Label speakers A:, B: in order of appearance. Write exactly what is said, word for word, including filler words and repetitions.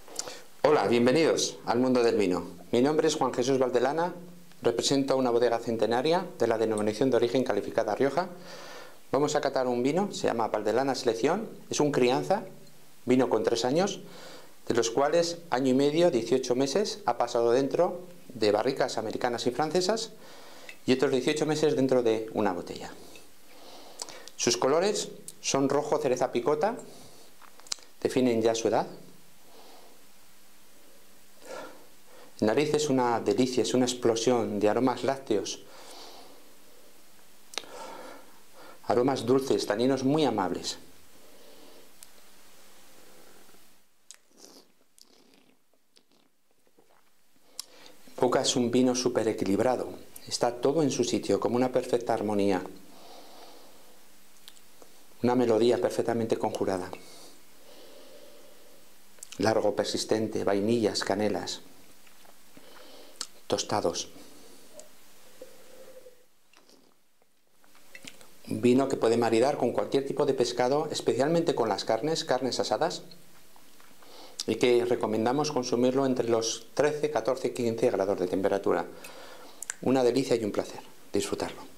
A: Hola, bienvenidos al mundo del vino. Mi nombre es Juan Jesús Valdelana, represento a una bodega centenaria de la denominación de origen calificada Rioja. Vamos a catar un vino, se llama Valdelana Selección, es un crianza, vino con tres años, de los cuales año y medio, dieciocho meses, ha pasado dentro de barricas americanas y francesas y otros dieciocho meses dentro de una botella. Sus colores son rojo cereza picota, definen ya su edad. La nariz es una delicia, es una explosión de aromas lácteos, aromas dulces, taninos muy amables. Boca es un vino súper equilibrado, está todo en su sitio, como una perfecta armonía, una melodía perfectamente conjurada. Largo, persistente, vainillas, canelas, tostados. Un vino que puede maridar con cualquier tipo de pescado, especialmente con las carnes, carnes asadas, y que recomendamos consumirlo entre los trece, catorce y quince grados de temperatura. Una delicia y un placer disfrutarlo.